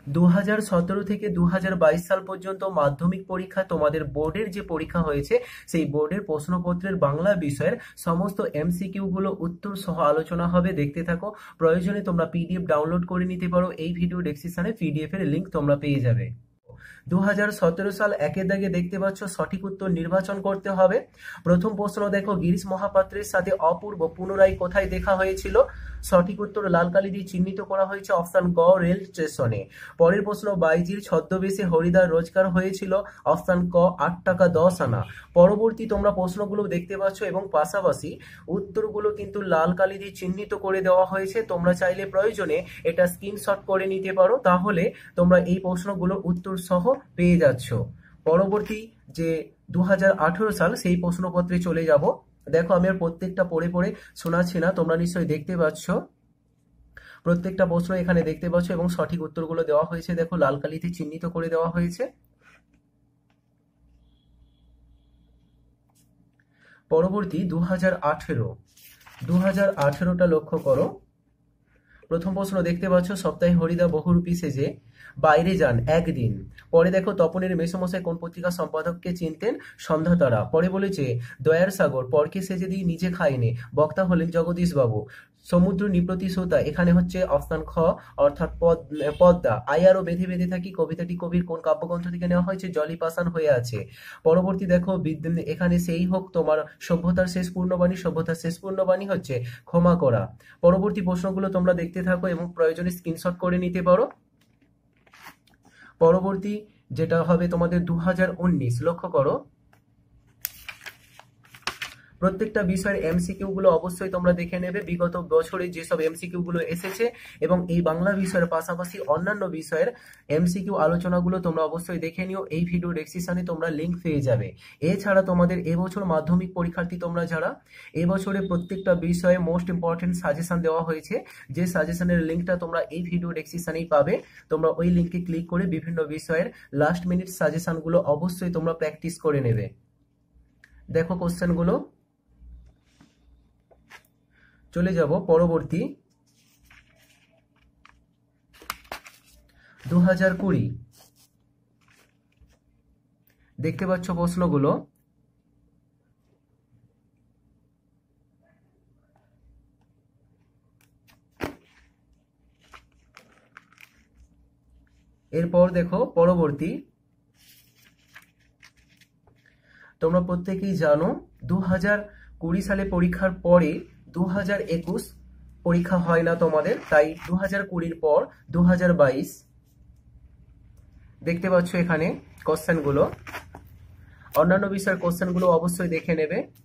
2017 থেকে 2022 সাল পর্যন্ত মাধ্যমিক পরীক্ষা তোমাদের বোর্ডের যে পরীক্ষা হয়েছে সেই বোর্ডের প্রশ্নপত্রের বাংলা বিষয়ের সমস্ত এমসিকিউ গুলো উত্তর সহ আলোচনা হবে, দেখতে থাকো। প্রয়োজনে তোমরা পিডিএফ ডাউনলোড করে নিতে পারো, এই ভিডিও ডেসক্রিপশনে পিডিএফ এর লিংক তোমরা পেয়ে যাবে। 2017 সাল একের দাগে দেখতে পাচ্ছ, সঠিক উত্তর নির্বাচন করতে হবে। প্রথম প্রশ্ন দেখো, গিরিশ মহাপাত্রের সাথে অপূর্ব পুনরায় কোথায় দেখা হয়েছিল? সঠিক উত্তর লাল কালি দিয়ে চিহ্নিত করা হয়েছে, অপশন গ রেল স্টেশনে। পরের প্রশ্ন, বাইজির ছদ্মবেশে হরিদার রোজগার হয়েছিল? অপশন ক 8 টাকা 10 আনা। পরবর্তী তোমরা প্রশ্নগুলো দেখতে পাচ্ছ এবং পাশাপাশি উত্তরগুলো কিন্তু লাল কালি দিয়ে চিহ্নিত করে দেওয়া হয়েছে। তোমরা চাইলে প্রয়োজনে এটা স্ক্রিনশট করে নিতে পারো, তাহলে তোমরা এই প্রশ্নগুলোর উত্তর সহ পেয়ে যাচ্ছ। পরবর্তী যে 2018 সাল সেই প্রশ্নপত্রে চলে যাব। দেখো আমি আর প্রত্যেকটা পড়ে পড়ে শোনাচ্ছি না, তোমরা নিশ্চয়ই দেখতে পাচ্ছ প্রত্যেকটা প্রশ্ন এখানে দেখতে পাচ্ছ এবং সঠিক উত্তরগুলো দেওয়া হয়েছে, দেখো লাল কালিতে চিহ্নিত করে দেওয়া হয়েছে। পরবর্তী 2018টা লক্ষ্য করো। প্রথম প্রশ্ন দেখতে পাচ্ছ, সপ্তাহে হরিদা বহুরূপী সেজে বাইরে যান একদিন। পরে দেখো, তপনের মেসোমশাই কোন পত্রিকার সম্পাদককে চিনতেন? সন্ধ্যাতারা। পরে বলেছে দয়ার সাগর পরকে সেজে দিয়ে নিজে খায়নি, বক্তা হলেন জগদীশ বাবু। সমুদ্র নিপ্রতি শ্রোতা, এখানে হচ্ছে অপশন খ অর্থাৎ পদ্মা। আয়ারও বেঁধে বেঁধে থাকি কবিতাটি কবির কোন কাব্যগ্রন্থ থেকে নেওয়া হয়েছে? জলি পাষাণ হয়ে আছে। পরবর্তী দেখো, এখানে সেই হোক তোমার সভ্যতার শেষ পূর্ণবাণী, সভ্যতার শেষ পূর্ণবাণী হচ্ছে ক্ষমা করা। পরবর্তী প্রশ্নগুলো তোমরা দেখতে থাকো এবং প্রয়োজনে স্ক্রিনশট করে নিতে পারো। পরবর্তী যেটা হবে তোমাদের 2019, লক্ষ্য করো। প্রত্যেকটা বিষয়ের এমসিকিউ গুলো অবশ্যই তোমরা দেখে নেবে, বিগত বছরে যেসব এমসিকিউ গুলো এসেছে এবং এই বাংলা বিষয়ের পাশাপাশি অন্যান্য বিষয়ের এমসিকিউ আলোচনাগুলো তোমরা অবশ্যই দেখে নিও, এই ভিডিও ডেসক্রিপশনে তোমরা লিংক পেয়ে যাবে। এছাড়া তোমাদের এবছর মাধ্যমিক পরীক্ষার্থী তোমরা যারা, এবছরে প্রত্যেকটা বিষয়ে মোস্ট ইম্পর্টেন্ট সাজেশন দেওয়া হয়েছে, যে সাজেশনের লিঙ্কটা তোমরা এই ভিডিও ডেসক্রিপশনেই পাবে। তোমরা ওই লিঙ্কে ক্লিক করে বিভিন্ন বিষয়ের লাস্ট মিনিট সাজেশনগুলো অবশ্যই তোমরা প্র্যাকটিস করে নেবে। দেখো কোশ্চেনগুলো, চলে যাব পরবর্তী 2020। দেখতে পাচ্ছ প্রশ্নগুলো। এরপর দেখো পরবর্তী, তোমরা প্রত্যেকেই জানো 2020 সালে পরীক্ষার পরে 2021 পরীক্ষা হয় না তোমাদের, তাই 2020 পর 2022 দেখতে পাচ্ছ এখানে কোশ্চেনগুলো। অন্যান্য বিষয়ের কোশ্চেনগুলো অবশ্যই দেখে নেবে।